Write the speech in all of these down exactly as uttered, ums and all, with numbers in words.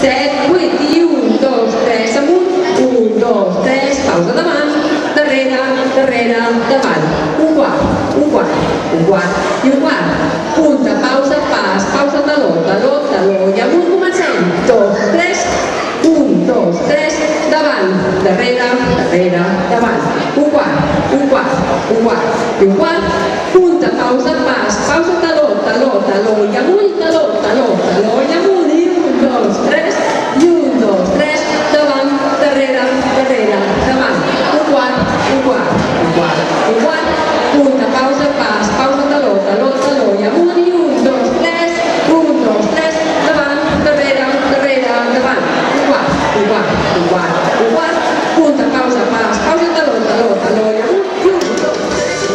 set, vuit i un, dos, tres, amunt, un, dos, tres, pausa davant, darrere, darrere, davant, un quart, un quart, un quart i un quart, punta, pausa, pas, pausa, taló, taló, taló i amunt, comencem, dos, tres, un, dos, tres, davant, darrere, darrere, davant, un quart, un quart, un quart i un quart, punta, pausa, pas, pausa, taló, taló, taló i amunt, taló, taló, taló i amunt, i un, dos, tres, i un, dos, tres, davant, darrere, darrere, davant, un quart, un quart, un quart, un quart, punta, pausa, pas, pausa, taló, taló, taló i amunt, i un, dos, tres, un, dos, tres, davant, darrere, darrere, davant, un quart, un quart, un quart, un quart, punta, pausa, pas, pausa, taló, taló, taló i amunt, i un, dos, tres,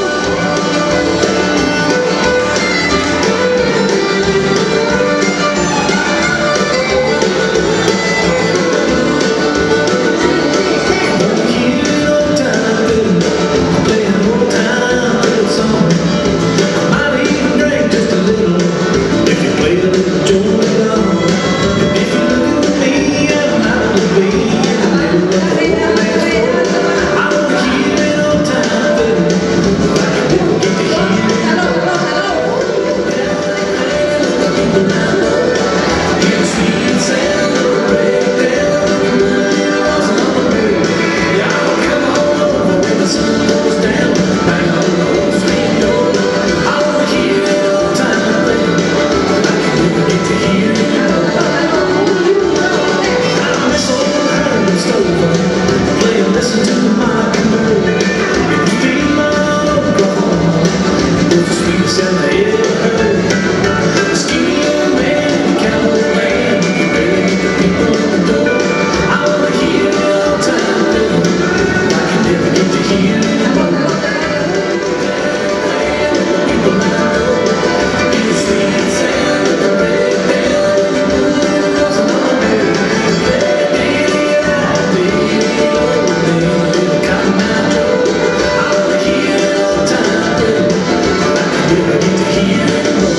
here.